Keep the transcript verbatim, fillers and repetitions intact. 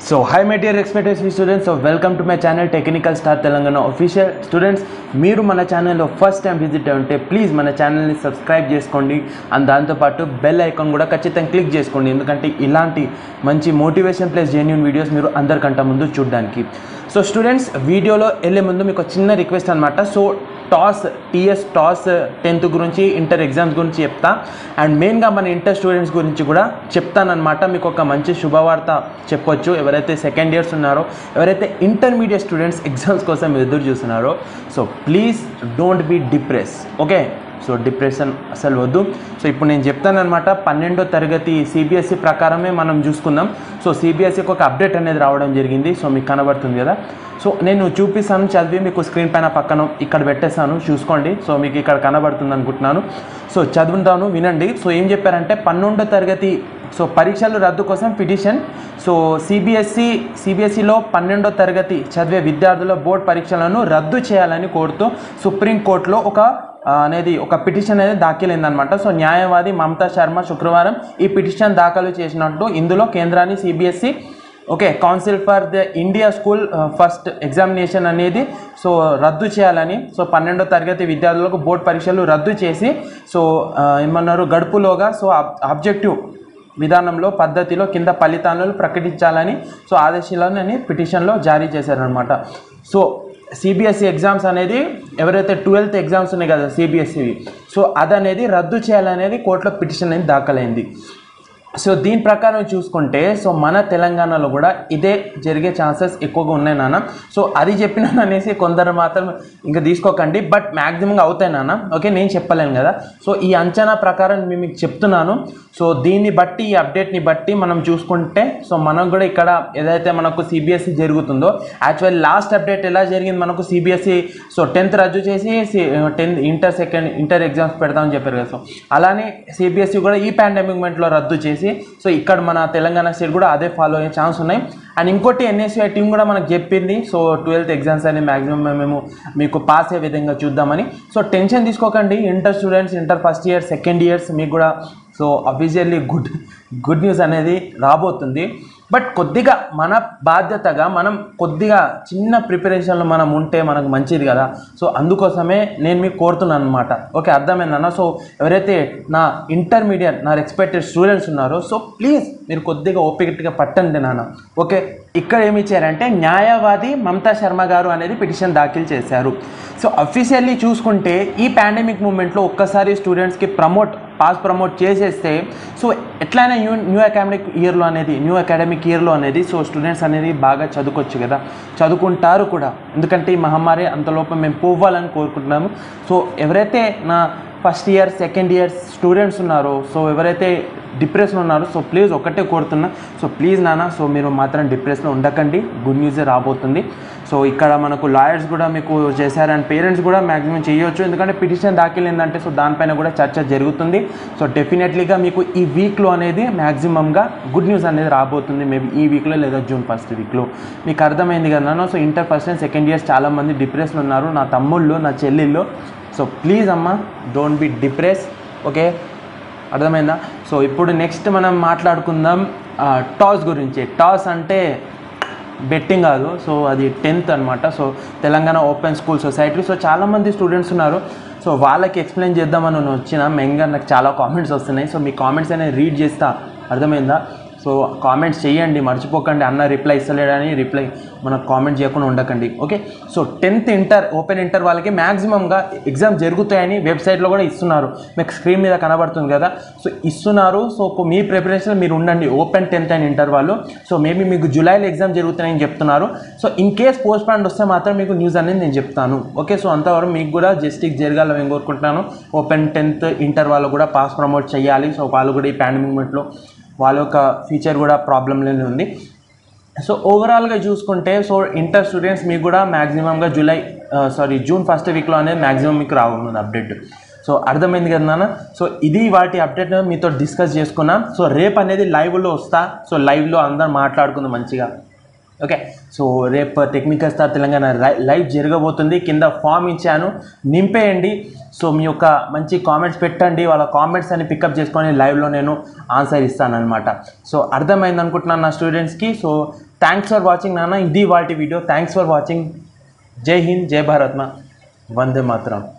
So hi my dear expected students, so welcome to my channel Technical Star Telangana official. Students, మీరు మన ఛానల్లో first time visit ఉంటే please మన ఛానల్ని subscribe చేసుకోండి అండ్ దాంతోపాటు బెల్ ఐకాన్ కూడా ఖచ్చితంగా క్లిక్ చేసుకోండి, ఎందుకంటే ఇలాంటి మంచి మోటివేషన్ ప్లస్ జెన్యూన్ వీడియోస్ మీరు అందరికంటే ముందు చూడడానికి. సో స్టూడెంట్స్, వీడియోలో వెళ్ళే ముందు మీకు చిన్న రిక్వెస్ట్ అనమాట. So TOSS TS TOSS tenth గురించి, ఇంటర్ ఎగ్జామ్స్ గురించి చెప్తా అండ్ మెయిన్గా మన ఇంటర్ స్టూడెంట్స్ గురించి కూడా చెప్తానమాట. మీకు ఒక మంచి శుభవార్త చెప్పొచ్చు. ఎవరైతే సెకండ్ ఇయర్స్ ఉన్నారో, ఎవరైతే ఇంటర్మీడియట్ స్టూడెంట్స్ ఎగ్జామ్స్ కోసం ఎదురు చూస్తున్నారో, so please don't be depress, okay? So depression అసలు వద్దు. సో ఇప్పుడు నేను చెప్తానమాట. పన్నెండో తరగతి సిబిఎస్ఈ ప్రకారమే మనం చూసుకుందాం. సో సిబిఎస్ఈకి ఒక అప్డేట్ అనేది రావడం జరిగింది. సో మీకు కనబడుతుంది కదా. సో నేను చూపిస్తాను, చదివి మీకు స్క్రీన్ పైన పక్కన ఇక్కడ పెట్టేస్తాను, చూసుకోండి. సో మీకు ఇక్కడ కనబడుతుంది అనుకుంటున్నాను. సో చదువుతాను, వినండి. సో ఏం చెప్పారంటే, పన్నెండో తరగతి సో పరీక్షలు రద్దు కోసం పిటిషన్. సో సిబిఎస్ఈ సిబిఎస్ఈలో పన్నెండో తరగతి చదివే విద్యార్థుల బోర్డు పరీక్షలను రద్దు చేయాలని కోరుతూ సుప్రీంకోర్టులో ఒక అనేది ఒక పిటిషన్ అనేది దాఖలైందనమాట. సో న్యాయవాది మమతా శర్మ శుక్రవారం ఈ పిటిషన్ దాఖలు చేసినట్టు ఇందులో కేంద్రాన్ని CBSE okay council for the India school first examination అనేది సో రద్దు చేయాలని, సో పన్నెండో తరగతి విద్యార్థులకు బోర్డు పరీక్షలు రద్దు చేసి సో ఏమన్నారు గడుపులోగా సో ఆబ్జెక్టివ్ విధానంలో పద్ధతిలో కింద ఫలితాలను ప్రకటించాలని సో ఆదేశాలని పిటిషన్లో జారీ చేశారనమాట. సో సిబిఎస్ఈ ఎగ్జామ్స్ అనేది ఎవరైతే ట్వెల్త్ ఎగ్జామ్స్ ఉన్నాయి కదా సిబిఎస్ఈవి, సో అదనేది రద్దు చేయాలనేది కోర్టులో పిటిషన్ అనేది దాఖలైంది. సో దీని ప్రకారం చూసుకుంటే సో మన తెలంగాణలో కూడా ఇదే జరిగే ఛాన్సెస్ ఎక్కువగా ఉన్నాయి నాన్న. సో అది చెప్పినాను అనేసి కొందరు మాత్రం ఇంకా తీసుకోకండి, బట్ మ్యాక్సిమంగా అవుతాయి నాన్న, ఓకే? నేను చెప్పలేను కదా. సో ఈ అంచనా ప్రకారం మేము మీకు చెప్తున్నాను. సో దీన్ని బట్టి, ఈ అప్డేట్ని బట్టి మనం చూసుకుంటే సో మనం కూడా ఇక్కడ ఏదైతే మనకు సిబిఎస్ఈ జరుగుతుందో, యాక్చువల్లీ లాస్ట్ అప్డేట్ ఎలా జరిగింది మనకు సిబిఎస్ఈ సో టెన్త్ రద్దు చేసి tenth inter second inter exams పెడతామని చెప్పారు కదా. సో అలానే సిబిఎస్ఈ కూడా ఈ పాండమిక్ మూమెంట్లో రద్దు చేసి సో ఇక్కడ మన తెలంగాణ స్టేట్ కూడా అదే ఫాలో అయ్యే ఛాన్స్ ఉన్నాయి. అండ్ ఇంకోటి ఎన్ఎస్యుఐ టీం కూడా మనకు చెప్పింది సో ట్వెల్త్ ఎగ్జామ్స్ అని మ్యాక్సిమం మేము మీకు పాస్ అయ్యే విధంగా చూద్దామని. సో టెన్షన్ తీసుకోకండి inter students, inter first year second years మీకు కూడా so officially good good news అనేది రాబోతుంది. బట్ కొద్దిగా మన బాధ్యతగా మనం కొద్దిగా చిన్న ప్రిపరేషన్లో మనం ఉంటే మనకు మంచిది కదా. సో అందుకోసమే నేను మీకు కోరుతున్నాను అనమాట, ఓకే? అర్థమైందన్న. సో ఎవరైతే నా ఇంటర్మీడియట్ నా ఎక్స్పెక్టెడ్ స్టూడెంట్స్ ఉన్నారో సో ప్లీజ్ మీరు కొద్దిగా ఓపికగా పట్టండి నాన్న, ఓకే? ఇక్కడ ఏమి ఇచ్చారంటే న్యాయవాది మమతా శర్మ గారు అనేది పిటిషన్ దాఖలు చేశారు. సో అఫీషియల్లీ చూసుకుంటే ఈ పాండమిక్ మూమెంట్లో ఒక్కసారి స్టూడెంట్స్కి ప్రమోట్ పాస్ ప్రమోట్ చేసేస్తే సో ఎట్లయినా న్యూ న్యూ అకాడమిక్ ఇయర్లో అనేది న్యూ అకాడమిక్ ఇయర్లో అనేది సో స్టూడెంట్స్ అనేది బాగా చదువుకోవచ్చు కదా, చదువుకుంటారు కూడా, ఎందుకంటే ఈ మహమ్మారి అంతలోపం మేము పోవాలని కోరుకుంటున్నాము. సో ఎవరైతే నా first year second year students ఉన్నారో, సో ఎవరైతే డిప్రెషన్ ఉన్నారో సో ప్లీజ్ ఒకటే కోరుతున్నా, సో ప్లీజ్ నాన్న సో మీరు మాత్రం డిప్రెషన్లో ఉండకండి, గుడ్ న్యూసే రాబోతుంది. సో ఇక్కడ మనకు లాయర్స్ కూడా మీకు చేశారు అండ్ పేరెంట్స్ కూడా మ్యాక్సిమం చేయొచ్చు, ఎందుకంటే పిటిషన్ దాఖలైందంటే సో దానిపైన కూడా చర్చ జరుగుతుంది. సో డెఫినెట్లీగా మీకు ఈ వీక్లో అనేది మ్యాక్సిమంగా గుడ్ న్యూస్ అనేది రాబోతుంది, మేబీ ఈ వీక్లో లేదా జూన్ ఫస్ట్ వీక్లో. మీకు అర్థమైంది కదా నాన్న. So inter first and second years చాలామంది డిప్రెషన్ ఉన్నారు, నా తమ్ముళ్ళు నా చెల్లెళ్ళు. సో ప్లీజ్ అమ్మ డోంట్ బి డిప్రెస్, ఓకే? అర్థమైందా? సో ఇప్పుడు నెక్స్ట్ మనం మాట్లాడుకుందాం టాస్ గురించి. టాస్ అంటే బెట్టింగ్ కాదు, సో అది టెన్త్ అనమాట. So Telangana open school society so చాలామంది స్టూడెంట్స్ ఉన్నారు. సో వాళ్ళకి ఎక్స్ప్లెయిన్ చేద్దామని నేను వచ్చిన, మెయిన్గా నాకు చాలా కామెంట్స్ వస్తున్నాయి. సో మీ కామెంట్స్ అనేది రీడ్ చేస్తా, అర్థమైందా? సో కామెంట్స్ చేయండి, మర్చిపోకండి. అన్న రిప్లై ఇస్తలేడని రిప్లై మనకు కామెంట్ చేయకుండా ఉండకండి, okay? So tenth inter open inter వాళ్ళకి మ్యాక్సిమంగా ఎగ్జామ్ జరుగుతాయని వెబ్సైట్లో కూడా ఇస్తున్నారు, మీకు స్క్రీన్ మీద కనబడుతుంది కదా. సో ఇస్తున్నారు. సో మీ ప్రిపరేషన్ మీరు ఉండండి, ఓపెన్ టెన్త్ అండ్ ఇంటర్ వాళ్ళు. సో మేబీ మీకు జూలైలో ఎగ్జామ్ జరుగుతాయని చెప్తున్నారు. So in case postponed వస్తే మాత్రం మీకు న్యూస్ అనేది నేను చెప్తాను, ఓకే? సో అంతవరకు మీకు కూడా జస్టిస్ జరగాలని నేను కోరుకుంటున్నాను. ఓపెన్ టెన్త్ ఇంటర్ వాళ్ళు కూడా పాస్ ప్రమోట్ చేయాలి. సో వాళ్ళు కూడా ఈ పాండమిక్ మూమెంట్లో వాళ్ళ యొక్క ఫ్యూచర్ కూడా ప్రాబ్లంలోనే ఉంది. సో ఓవరాల్గా చూసుకుంటే సో ఇంటర్ స్టూడెంట్స్ మీకు కూడా మ్యాక్సిమంగా జూలై సారీ జూన్ ఫస్ట్ వీక్లో అనేది మ్యాక్సిమం మీకు రానుంది అప్డేట్. సో అర్థమైంది కదా నాన్న. సో ఇది వాటి అప్డేట్ మీతో డిస్కస్ చేసుకున్నాం. సో రేపు అనేది లైవ్లో వస్తా. సో లైవ్లో అందరం మాట్లాడుకుందాం మంచిగా, ఓకే, సో రేపు టెక్నికల్ స్టార్ తెలంగాణ లైవ్ జరగబోతుంది. కింద ఫామ్ ఇచ్చాను, నింపేయండి. సో మీ యొక్క మంచి కామెంట్స్ పెట్టండి, వాళ్ళ కామెంట్స్ అని పికప్ చేసుకొని లైవ్లో నేను ఆన్సర్ ఇస్తానన్నమాట. సో అర్థమైంది అనుకుంటున్నాను నా స్టూడెంట్స్కి. సో థ్యాంక్స్ ఫర్ వాచింగ్ నాన్న, ఇది వాటి వీడియో. Thanks for watching. జై హింద్, జై భారత్ మా, వందే మాతరం.